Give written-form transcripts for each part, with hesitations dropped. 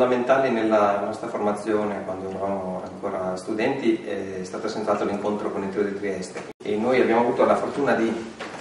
fondamentali nella nostra formazione, quando eravamo ancora studenti, è stato senz'altro l'incontro con il Trio di Trieste, e noi abbiamo avuto la fortuna di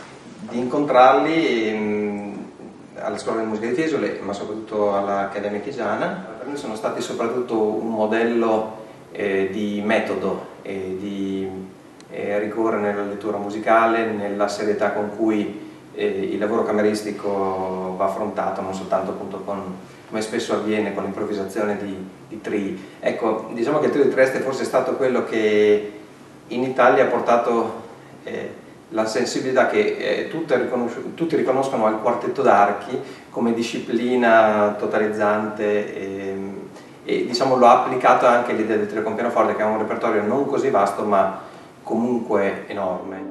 incontrarli alla Scuola di Musica di Fiesole, ma soprattutto all'Accademia Chigiana. Per noi sono stati soprattutto un modello di metodo e di rigore nella lettura musicale, nella serietà con cui il lavoro cameristico va affrontato, non soltanto appunto come spesso avviene con l'improvvisazione di trii. Ecco, diciamo che il Trio di Trieste forse è stato quello che in Italia ha portato la sensibilità che tutti riconoscono al quartetto d'archi come disciplina totalizzante e diciamo lo ha applicato anche l'idea del trio con pianoforte, che ha un repertorio non così vasto ma comunque enorme.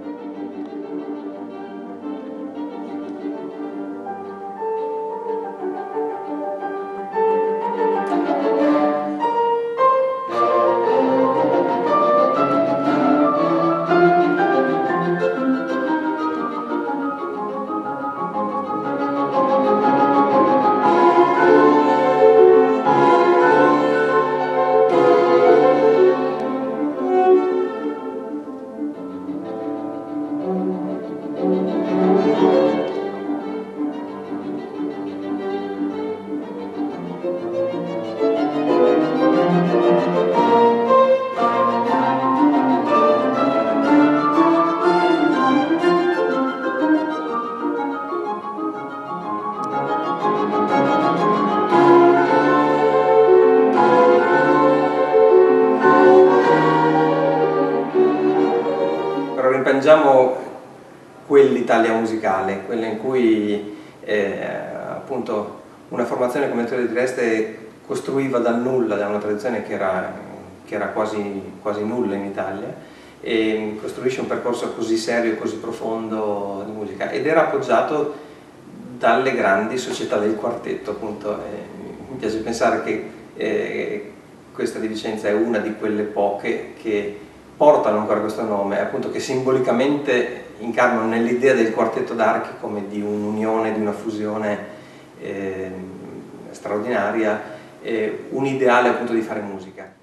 Rimpiangiamo quell'Italia musicale, quella in cui appunto una formazione come il Trio di Trieste costruiva dal nulla, da una tradizione che era quasi nulla in Italia, e costruisce un percorso così serio e così profondo di musica, ed era appoggiato dalle grandi società del quartetto, appunto. Mi piace pensare che questa di Vicenza è una di quelle poche che portano ancora questo nome, appunto, che simbolicamente incarnano nell'idea del quartetto d'archi come di un'unione, di una fusione straordinaria, un ideale appunto di fare musica.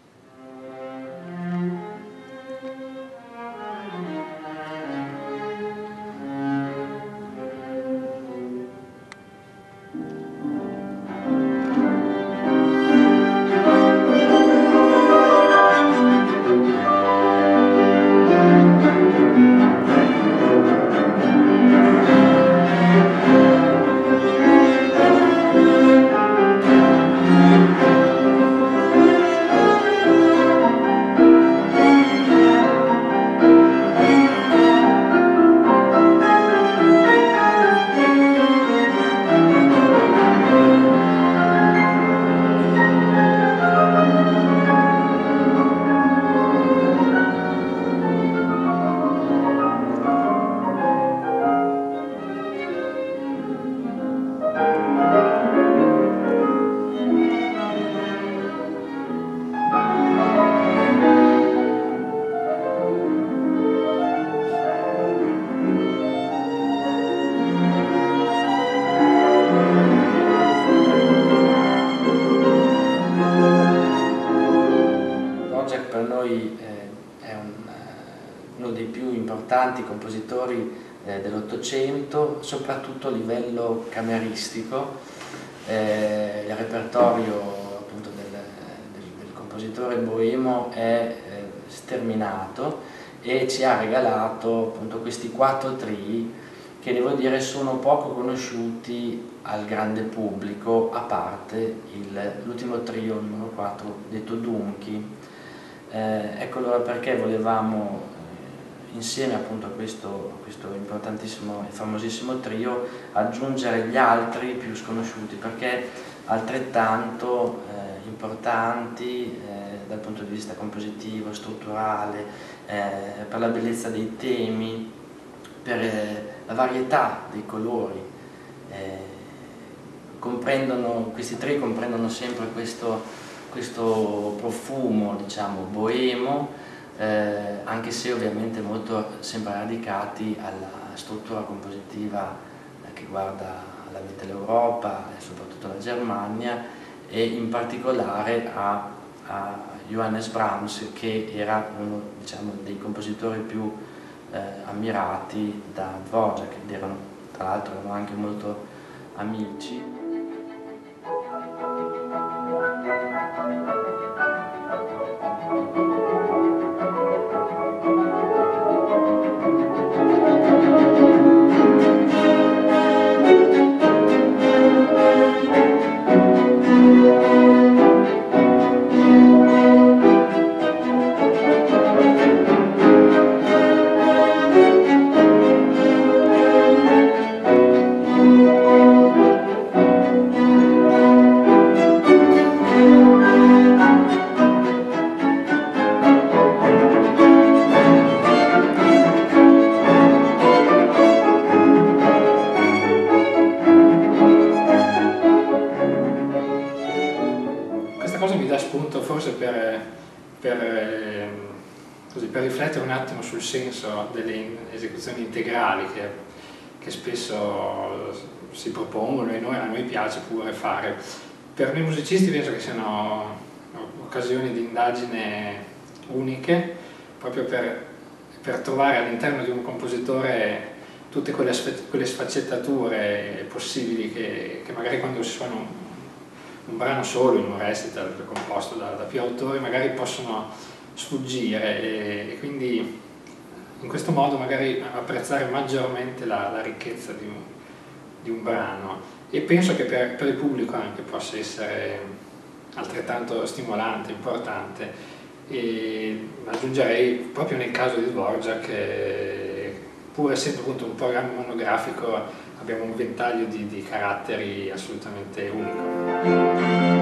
È uno dei più importanti compositori dell'Ottocento, soprattutto a livello cameristico. Il repertorio appunto del compositore boemo è sterminato, e ci ha regalato appunto questi 4 trii che, devo dire, sono poco conosciuti al grande pubblico, a parte l'ultimo trio numero 4 detto Dunchi. Ecco allora perché volevamo, insieme appunto a questo importantissimo e famosissimo trio, aggiungere gli altri più sconosciuti, perché altrettanto importanti dal punto di vista compositivo, strutturale, per la bellezza dei temi, per la varietà dei colori. Questi trii comprendono sempre questo profumo, diciamo, boemo, anche se ovviamente molto sempre radicati alla struttura compositiva che guarda alla Mitteleuropa e soprattutto alla Germania, e in particolare a Johannes Brahms, che era uno, diciamo, dei compositori più ammirati da Dvorak, ed erano, tra l'altro, erano anche molto amici. Cosa mi dà spunto forse per riflettere un attimo sul senso delle esecuzioni integrali che spesso si propongono, e a noi piace pure fare. Per noi musicisti penso che siano occasioni di indagine uniche, proprio per trovare all'interno di un compositore tutte quelle sfaccettature possibili che magari quando si suona un brano solo in un recital composto da più autori magari possono sfuggire, e quindi in questo modo magari apprezzare maggiormente la ricchezza di un brano, e penso che per il pubblico anche possa essere altrettanto stimolante, importante. E aggiungerei proprio nel caso di Dvorak, pur essendo appunto un programma monografico, abbiamo un ventaglio di caratteri assolutamente unico.